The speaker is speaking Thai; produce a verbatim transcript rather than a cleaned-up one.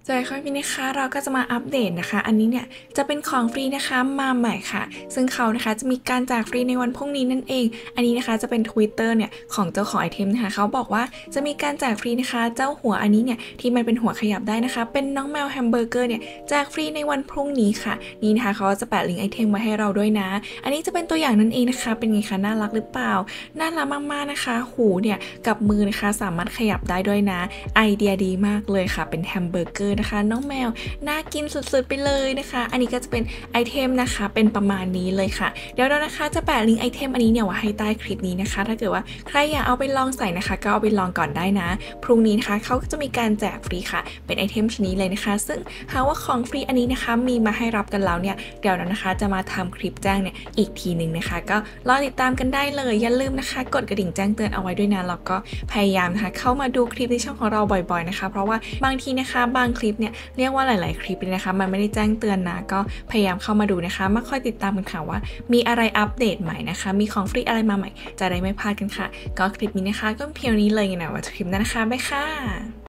สวัสดีค่ะพี่นะคะเราก็จะมาอัปเดตนะคะอันนี้เนี่ยจะเป็นของฟรีนะคะมาใหม่ค่ะซึ่งเขานะคะจะมีการแจกฟรีในวันพรุ่งนี้นั่นเองอันนี้นะคะจะเป็น Twitter เนี่ยของเจ้าของไอเทมนะคะเขาบอกว่าจะมีการแจกฟรีนะคะเจ้าหัวอันนี้เนี่ยที่มันเป็นหัวขยับได้นะคะเป็นน้องแมวแฮมเบอร์เกอร์เนี่ยแจกฟรีในวันพรุ่งนี้ค่ะนี่นะคะเขาจะแปะลิงก์ไอเทมไว้ให้เราด้วยนะอันนี้จะเป็นตัวอย่างนั่นเองนะคะเป็นไงคะน่ารักหรือเปล่าน่ารักมากๆนะคะหูเนี่ยกับมือนะคะสามารถขยับได้ด้วยนะไอเดียดีมากเลยค่ะเป็นแฮมเบอร์เกอร์นะคะน้องแมวน่ากินสุดๆไปเลยนะคะอันนี้ก็จะเป็นไอเทมนะคะเป็นประมาณนี้เลยค่ะเดี๋ยวเรานะคะจะแปะลิงก์ไอเทมอันนี้เนี่ยไว้ให้ใต้คลิปนี้นะคะถ้าเกิดว่าใครอยากเอาไปลองใส่นะคะก็เอาไปลองก่อนได้นะพรุ่งนี้นะคะเขาก็จะมีการแจกฟรีค่ะเป็นไอเทมชนิดเลยนะคะซึ่งหากว่าของฟรีอันนี้นะคะมีมาให้รับกันแล้วเนี่ยเดี๋ยวเรานะคะจะมาทำคลิปแจ้งเนี่ยอีกทีหนึ่งนะคะก็รอติดตามกันได้เลยอย่าลืมนะคะกดกระดิ่งแจ้งเตือนเอาไว้ด้วยนะแล้วก็พยายามนะคะเข้ามาดูคลิปในช่องของเราบ่อยๆนะคะเพราะว่าบางทีนะคะบางคลิปเนี่ยเรียกว่าหลายๆคลิปเลยนะคะมันไม่ได้แจ้งเตือนนะก็พยายามเข้ามาดูนะคะมาคอยติดตามกันค่ะว่ามีอะไรอัปเดตใหม่นะคะมีของฟรีอะไรมาใหม่จะได้ไม่พลาดกันค่ะก็คลิปนี้นะคะก็เพียงนี้เลยนะว่าจะคลิปนั้นนะคะบ๊ายค่ะ